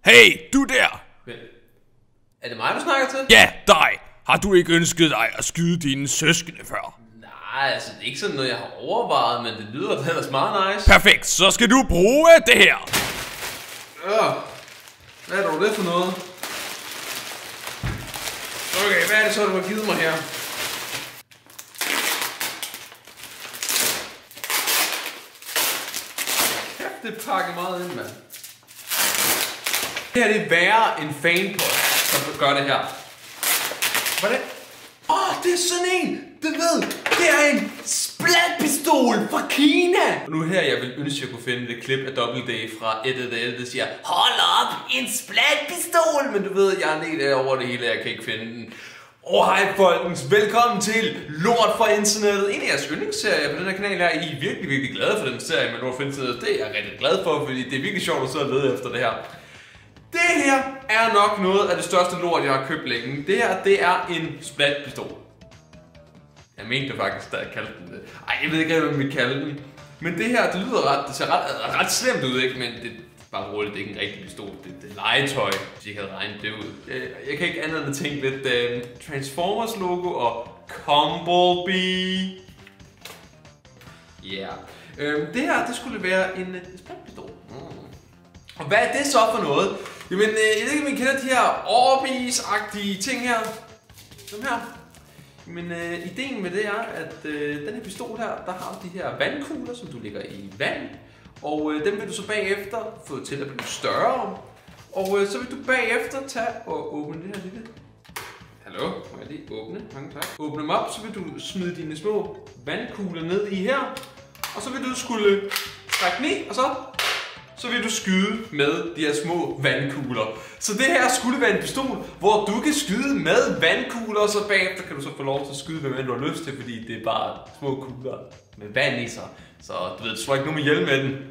Hey, du der! Er det mig, du snakker til? Ja, dig! Har du ikke ønsket dig at skyde dine søskende før? Nej, altså det er ikke sådan noget, jeg har overvejet, men det lyder da ellers meget nice. Perfekt, så skal du bruge det her! Hvad er dog det for noget? Okay, hvad er det så, du har givet mig her? Kæft, det pakker meget ind, mand. Det her det er værre end fanpost, som gør det her. Hvad er det? Det er sådan en, du ved, det er en splatpistol fra Kina. Og nu her, jeg vil ønske, at jeg kunne finde det klip af Double D fra Eddie, der siger, hold op, en splatpistol. Men du ved, jeg er net over det hele, jeg kan ikke finde den. Hej folkens, velkommen til Lort fra Internettet. En af jeres yndlingsserier på den her kanal her. I er virkelig, virkelig glade for den serie med Lort fra Internettet. Det er jeg rigtig glad for, fordi det er virkelig sjovt at sidde og lede efter det her. Det her er nok noget af det største lort, jeg har købt længe. Det her, det er en splatpistol. Jeg mente faktisk, da jeg kaldte den det. Ej, jeg ved ikke rigtig, hvad vi kalder den. Men det her, det lyder det ser ret slemt ud, ikke? Men det er bare roligt, det er ikke en rigtig pistol. Det er legetøj, hvis I havde regnet det ud. Jeg kan ikke andet end at tænke lidt Transformers logo og Bumblebee. Ja. Det her, det skulle være en splatpistol. Og hvad er det så for noget? Jamen, jeg ved ikke, om I kender de her Orbeez-agtige ting her. Dem her. Men ideen med det er, at den her pistol her, der har de her vandkugler, som du lægger i vand. Og dem vil du så bagefter få til at blive større. Og så vil du bagefter tage og åbne det her lille. Hallo, må jeg lige åbne? Mange tak. Åbne dem op, så vil du smide dine små vandkugler ned i her. Og så vil du skulle trække ned, og så vil du skyde med de her små vandkugler. Så det her skulle være en pistol, hvor du kan skyde med vandkugler, og så bagefter kan du så få lov til at skyde med, hvad du har lyst til, fordi det er bare små kugler med vand i sig. Så du ved, du slår ikke nogen ihjel med den.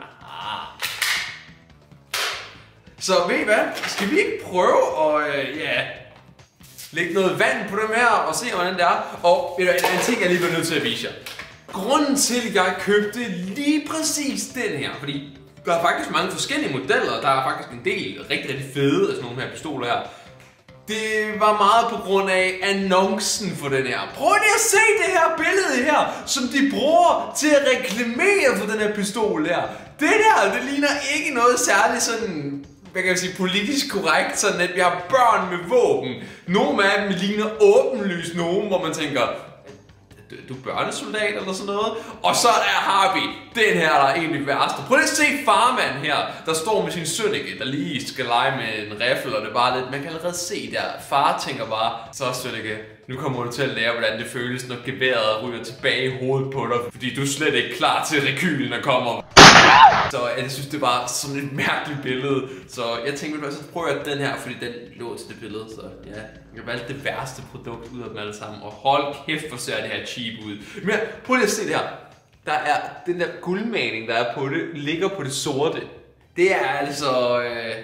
Så ved I hvad? Skal vi ikke prøve at lægge noget vand på dem her, og se hvordan det er? Og en ting, jeg lige bliver nødt til at vise jer. Grunden til, at jeg købte lige præcis den her, fordi der er faktisk mange forskellige modeller, der er faktisk en del rigtig fede af sådan nogle her pistoler her. Det var meget på grund af annoncen for den her. Prøv lige at se det her billede her, som de bruger til at reklamere for den her pistol her. Det der, det ligner ikke noget særligt sådan, hvad kan jeg sige, politisk korrekt, sådan at vi har børn med våben. Nogle af dem ligner åbenlyst nogen, hvor man tænker, du er børnesoldat eller sådan noget. Og så har vi den her, der er egentlig værste. Prøv lige at se farmand her, der står med sin Sønneke, der lige skal lege med en riffel, og det er bare lidt, man kan allerede se der. Far tænker bare, så Sønneke, nu kommer du til at lære, hvordan det føles, når geværet ryger tilbage i hovedet på dig, fordi du er slet ikke klar til rekylen at komme. Så jeg synes, det var sådan et mærkeligt billede. Så jeg tænkte, så prøver jeg den her, fordi den lå til det billede. Så ja, jeg valgte det værste produkt ud af dem alle sammen. Og hold kæft, hvor ser det her cheap ud. Men prøv lige at se det her. Der er den der guldmaling, der er på det, ligger på det sorte. Det er altså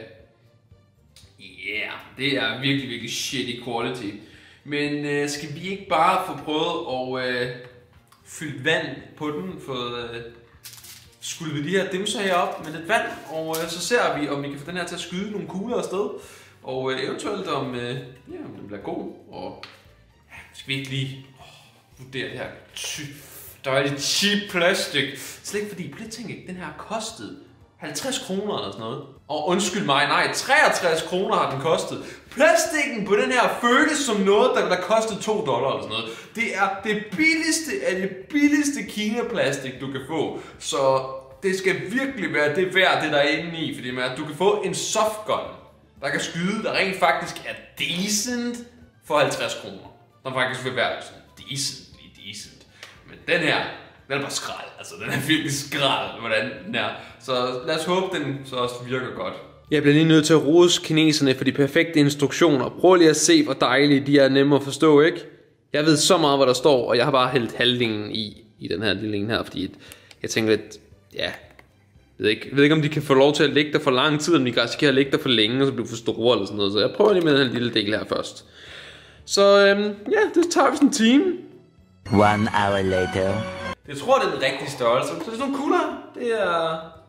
det er virkelig, virkelig shitty quality. Men skal vi ikke bare få prøvet at fylde vand på den, skulle vi de her dimser herop med lidt vand, og så ser vi, om vi kan få den her til at skyde nogle kugler afsted, og eventuelt om den bliver god, og skal vi ikke lige vurdere det her dejligt cheap plastik. Slet ikke fordi, på det tænker jeg, den her kostede 50 kroner eller sådan noget. Og undskyld mig, nej, 63 kroner har den kostet. Plastikken på den her føles som noget, der kostede $2 eller sådan noget. Det er det billigste af det billigste Kina-plastik, du kan få. Så det skal virkelig være det værd, det der er inde i. Fordi du kan få en softgun, der kan skyde, der rent faktisk er decent for 50 kroner. Der faktisk vil være sådan decent. Men den her, den er bare skrald. Altså, den er virkelig skrald, hvordan den er. Så lad os håbe, den så også virker godt. Jeg bliver lige nødt til at rose kineserne for de perfekte instruktioner. Prøv lige at se, hvor dejlige de er, nemme at forstå, ikke? Jeg ved så meget, hvad der står, og jeg har bare hældt halvdelen i den her lille en her, fordi jeg tænker lidt, jeg ved ikke, om de kan få lov til at ligge der for lang tid, om de kan at ligge der for længe, og så blive for store eller sådan noget. Så jeg prøver lige med den lille del her først. Så det tager vi sådan en time. 1 hour later. Jeg tror, det er den rigtige størrelse. Så det er sådan nogle kugler. Det er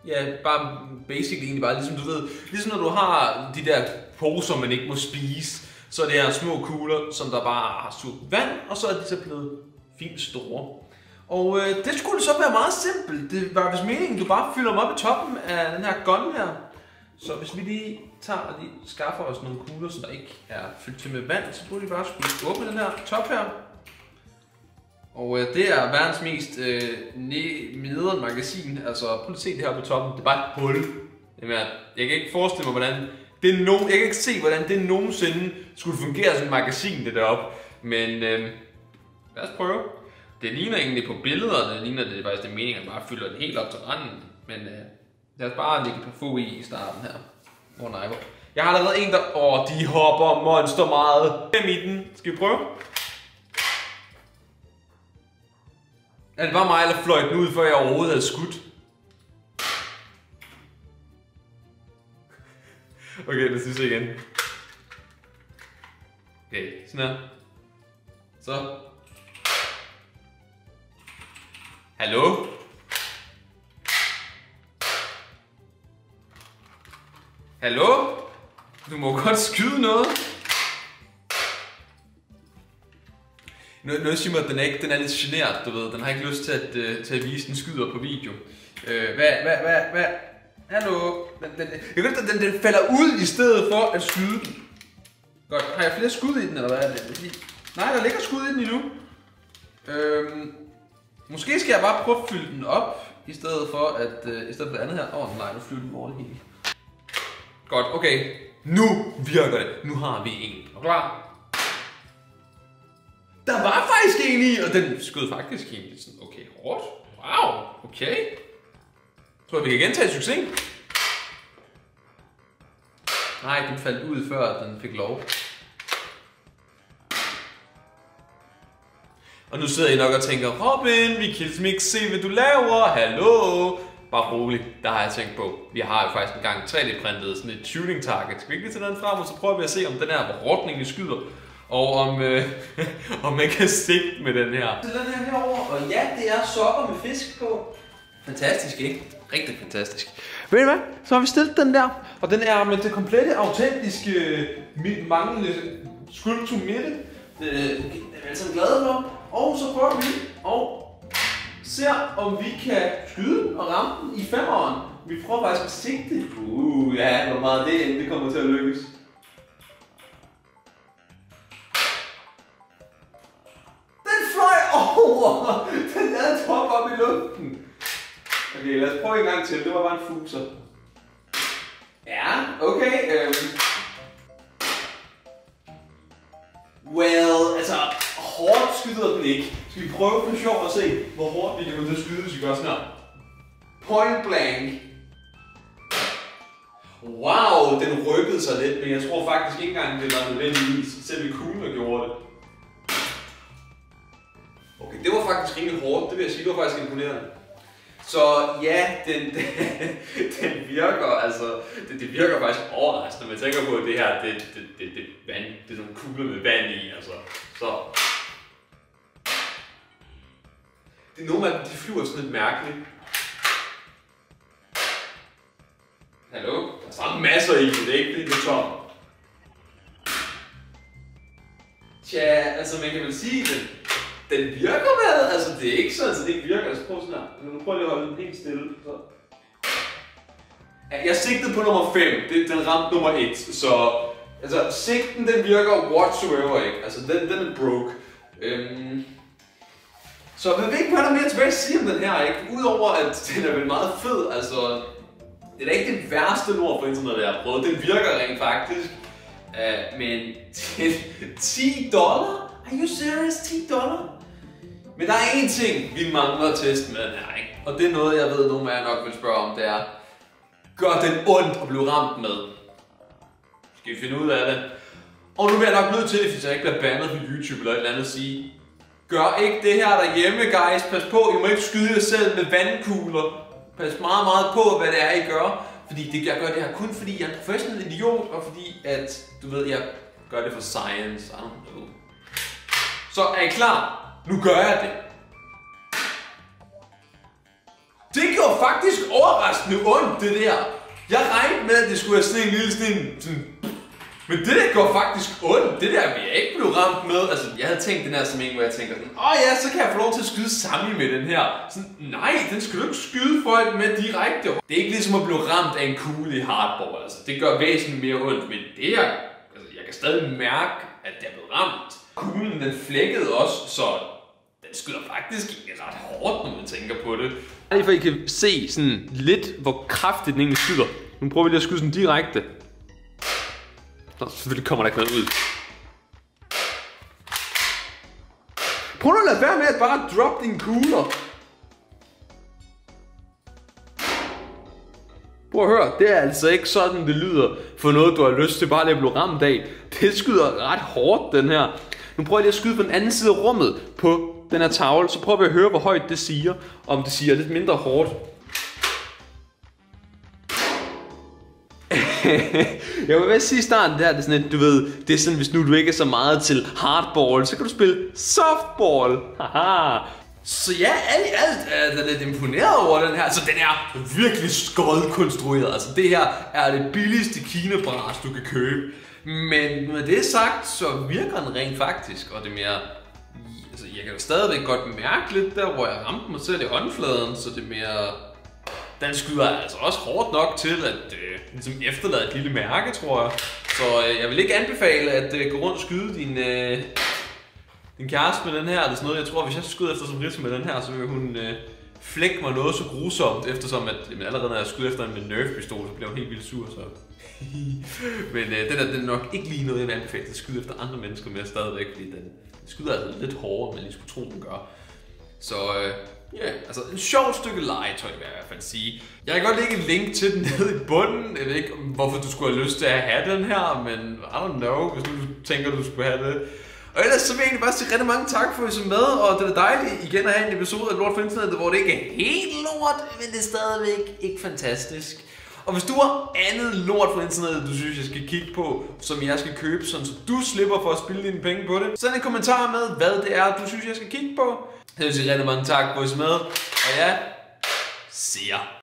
Ja, bare basically egentlig bare, ligesom du ved, ligesom når du har de der poser, man ikke må spise, så er det her små kugler, som der bare har suget vand, og så er de så blevet fint store. Og det skulle så være meget simpelt. Det var hvis meningen, du bare fylder dem op i toppen af den her gun her. Så hvis vi lige tager og lige skaffer os nogle kugler, som der ikke er fyldt til med vand, så burde vi bare skulle åbne den her top her. Og det er verdens mest nederen magasin. Altså prøv at se det her på toppen. Det er bare et hul. Jeg kan ikke forestille mig, hvordan det er jeg kan ikke se, hvordan det nogensinde skulle fungere som et magasin, det deroppe. Men lad os prøve. Det ligner egentlig på billederne, det ligner det faktisk det meningen, at man bare fylder den helt op til randen. Men lad os bare lægge et par få i starten her. Nej, jeg har allerede en, der... de hopper monster meget. Hvem i den? Skal vi prøve? Er det bare mig, der fløj den ud, før jeg overhovedet havde skudt? Okay, det synes jeg igen. Okay, sådan her. Så. Hallo? Hallo? Du må godt skyde noget. Noget siger mig, at den er lidt genert, du ved. Den har ikke lyst til at vise, den skyder på video. Hvad? Hallo? Jeg ved, at den falder ud i stedet for at skyde den. Godt. Har jeg flere skud i den, eller hvad er det? Nej, der ligger skud i den endnu. Måske skal jeg bare prøve at fylde den op, i stedet for det andet her. Nej, nu flyver den over det hele. Godt, okay. Nu virker det. Nu har vi en. Er du klar? Der var faktisk en i, og den skød faktisk egentlig sådan, okay, hårdt. Wow, okay. Tror jeg, vi kan gentage succesen? Nej, den faldt ud, før den fik lov. Og nu sidder I nok og tænker, Robin, vi kan ikke se, hvad du laver. Hallo? Bare roligt, der har jeg tænkt på. Vi har jo faktisk engang 3D-printet sådan et shooting target. Skal vi ikke lige tage den frem, og så prøver vi at se, om den her, hvor hårdt den egentlig skyder. Og om man kan sigte med den her. Så den her herovre, og ja, det er sokker med fisk på. Fantastisk, ikke? Rigtig fantastisk. Ved du hvad? Så har vi stillet den der, og den er med det komplette, autentiske, manglende skulptur midte. Det er vi altså glade for. Og så prøver vi og ser, om vi kan skyde den og ramme den i 5'eren. Vi prøver faktisk at sigte. Ja, hvor meget det kommer til at lykkes. Den lavede top op i luften. Okay, lad os prøve en gang til. Det var bare en fuser. Ja, okay. Well, altså, hårdt skyder den ikke. Skal vi prøve for sjov at se, hvor hårdt vi kan gå til at skyde, hvis vi gør sådan her. Point blank. Wow, den rykkede sig lidt, men jeg tror faktisk ikke engang, det var nødvendigvis. Selv kuglen der gjorde det. Okay, det var faktisk rimelig hårdt, det vil jeg sige, det var faktisk imponerende. Så ja, den virker, altså, det virker faktisk overraskende, når man tænker på, at det her, det er sådan nogle kugler med vand i, altså, så. Det er nogle af dem, de flyver sådan lidt mærkeligt. Hallo? Der er masser i, det er ikke det, det er tom. Tja, altså man kan vel sige, at den virker vel, altså det er ikke sådan, at det ikke virker. Altså prøv sådan her. Nu prøver jeg at holde den helt stille. Så. Ja, jeg sigtede på nummer 5, den ramte nummer 1, så altså sigten den virker whatsoever ikke, altså den er broke. Så jeg ved ikke, hvad der er mere tilbage at sige om den her, ikke? Udover at den er vel meget fed, altså det er da ikke det værste nord for internettet, jeg har prøvet. Den virker rent faktisk, men til $10? Are you serious? $10? Men der er én ting, vi mangler at teste med den her, ikke? Og det er noget, jeg ved, nogle af jer nok vil spørge om, det er, gør den ondt at blive ramt med? Skal vi finde ud af det? Og nu bliver jeg nok nødt til, hvis jeg ikke bliver bandet på YouTube eller et eller andet, at sige, gør ikke det her derhjemme, guys. Pas på, I må ikke skyde jer selv med vandkugler. Pas meget, meget på, hvad det er, I gør. Fordi jeg gør det her kun fordi, jeg er en professionel idiot, og fordi, at, du ved, jeg gør det for science. I don't know. Så er I klar? Nu gør jeg det. Det gjorde faktisk overraskende ondt, det der. Jeg regnede med, at det skulle have sådan en lille sådan... Men det der går faktisk ondt. Det der vil jeg ikke blive ramt med. Altså, jeg havde tænkt den her som en, hvor jeg tænker sådan, ja, så kan jeg få lov til at skyde sammen med den her. Sådan, nej, den skal du ikke skyde for med direkte. Det er ikke ligesom at blive ramt af en kugle i hardball. Altså, det gør væsentligt mere ondt. Men det her, altså, jeg kan stadig mærke, at det er blevet ramt. Kuglen, den flækkede også, så den skyder faktisk ret hårdt, når man tænker på det. Lige for I kan se sådan lidt, hvor kraftigt den egentlig skyder. Nu prøver vi lige at skyde sådan direkte. Nå, selvfølgelig kommer der ikke noget ud. Prøv nu at lade være med at bare droppe dine kugler. Prøv at høre, det er altså ikke sådan, det lyder for noget, du har lyst til bare lige at blive ramt af. Det skyder ret hårdt, den her. Nu prøver jeg lige at skyde på den anden side af rummet på den her tavle. Så prøver vi at høre, hvor højt det siger. Om det siger lidt mindre hårdt. Jeg vil sige i starten der, det er sådan et, du ved, det er sådan, hvis nu du ikke er så meget til hardball, så kan du spille softball. Haha. Så ja, alt i alt er jeg lidt imponeret over den her. Så den er virkelig skodkonstrueret. Altså det her er det billigste kinebras, du kan købe. Men med det sagt, så virker den rent faktisk, og det er mere... Altså jeg kan jo stadigvæk godt mærke lidt der, hvor jeg ramte mig selv i håndfladen, så det er mere... Den skyder altså også hårdt nok til at ligesom efterlade et lille mærke, tror jeg. Så jeg vil ikke anbefale at gå rundt og skyde din kæreste med den her, eller sådan noget. Jeg tror, hvis jeg skyder efter som Rita med den her, så vil hun flække mig noget så grusomt, eftersom at allerede når jeg skyder efter en med nerf-pistol, så bliver hun helt vildt sur. Så. Men den er nok ikke lige noget, jeg vil anbefale at skyde efter andre mennesker med stadigvæk, fordi den skyder altså lidt hårdere, end man lige skulle tro, den gør. Så ja, altså en sjov stykke legetøj, vil jeg i hvert fald sige. Jeg kan godt lægge en link til den nede i bunden. Jeg ved ikke, hvorfor du skulle have lyst til at have den her, men I don't know, hvis du tænker, du skulle have det. Og ellers så vil jeg egentlig bare sige rigtig mange tak for, at I så med, og det er dejligt igen at have en episode af Lort for Internettet, hvor det ikke er helt lort, men det er stadigvæk ikke fantastisk. Og hvis du har andet lort for internettet, du synes, jeg skal kigge på, som jeg skal købe, sådan, så du slipper for at spille dine penge på det, send en kommentar med, hvad det er, du synes, jeg skal kigge på. Jeg vil sige rigtig mange tak for, at I så med, og ja, see ya.